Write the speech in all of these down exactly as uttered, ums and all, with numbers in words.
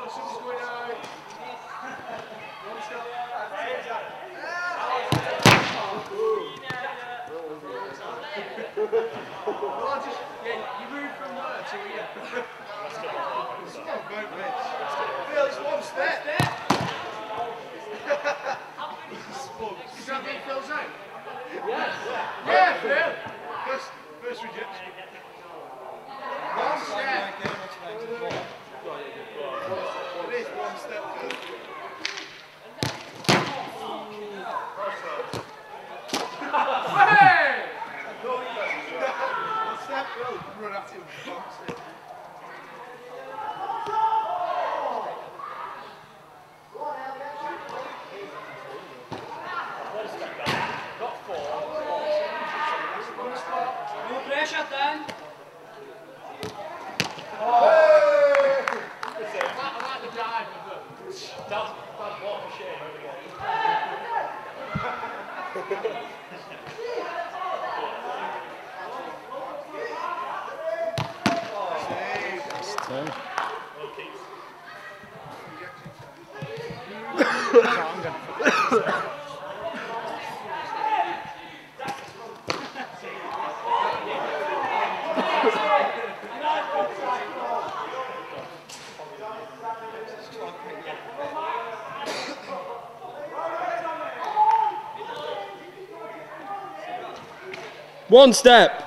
One step.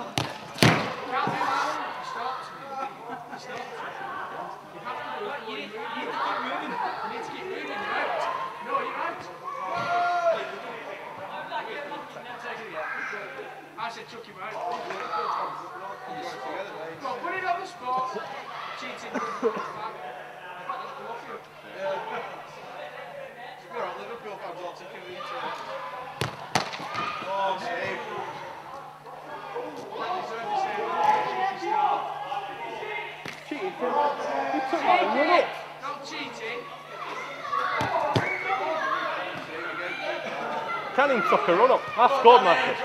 Canning took a run up. I scored my first.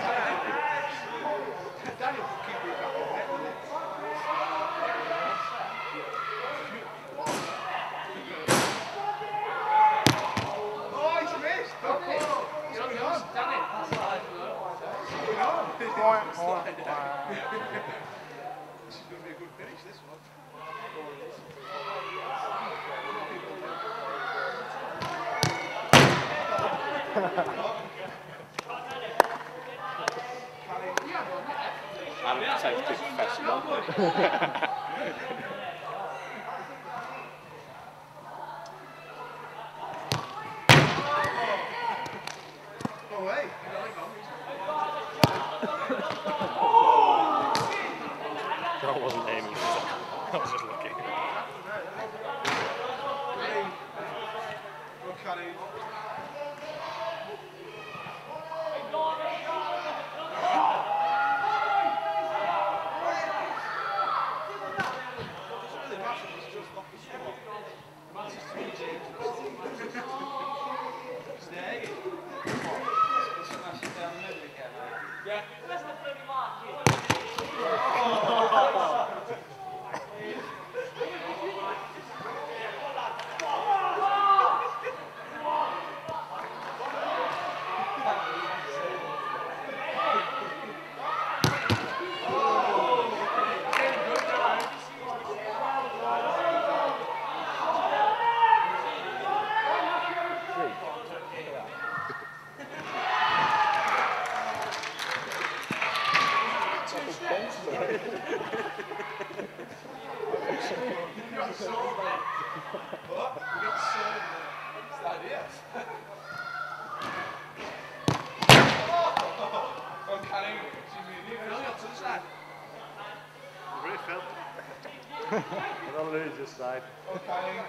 This is going to be a good finish, this one. I don't take it professional. No way. That wasn't aiming. I was just looking. Okay. I don't lose this side. Okay.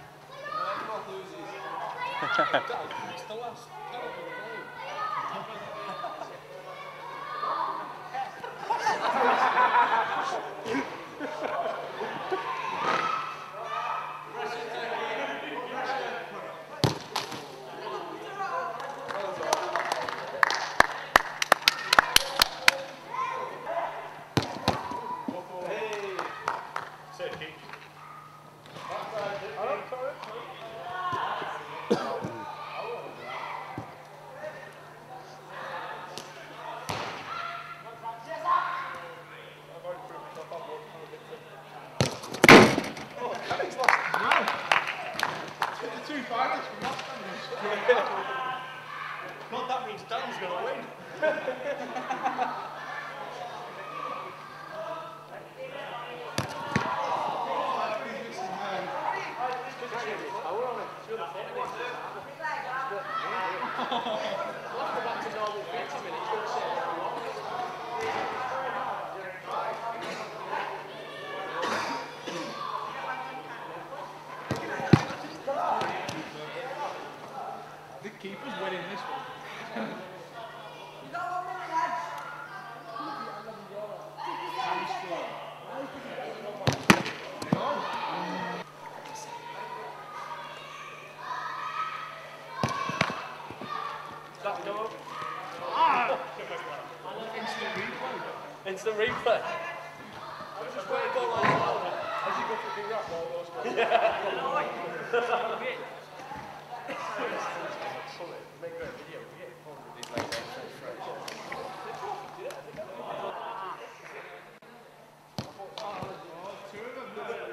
It's the last. Dan's going to win. The keeper's winning this one. That go? Ah! Instant replay. Instant replay. I was just waiting for like as you go for the that ball goes. Yeah. Make a video. These legs are so fresh. Two of them there.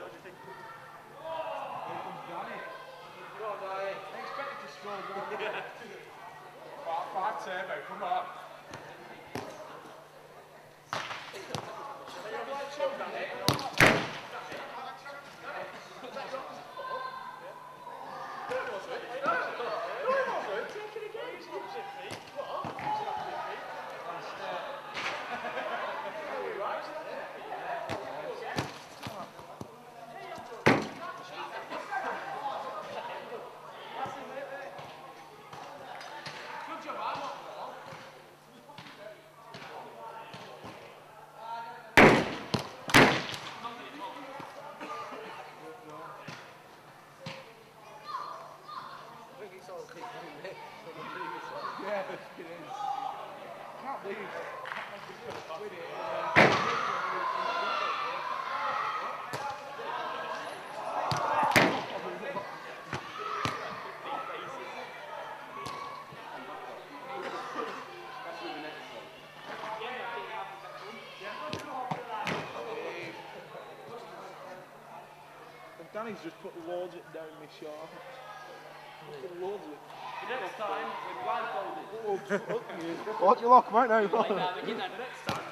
Here comes Danny. Go on, Danny. I expected to score one. Five, five turbo, come on. Yeah, it is. I can't believe Danny's just put loads of it down my shorts. Put loads of it. Next time, we're blindfolded. What you lock right now? Like that, we get that next time.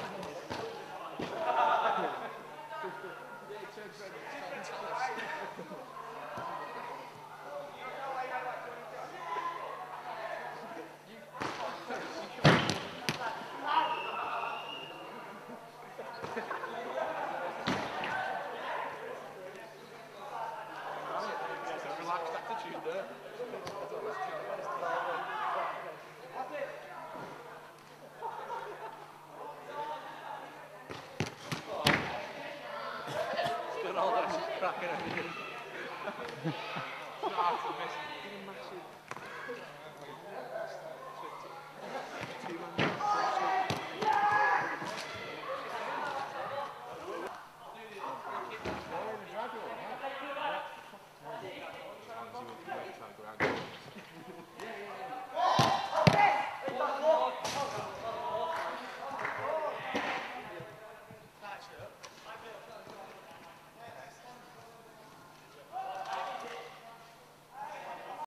Relaxed attitude there. Done all that, she's cracking everything. It's not hard to miss.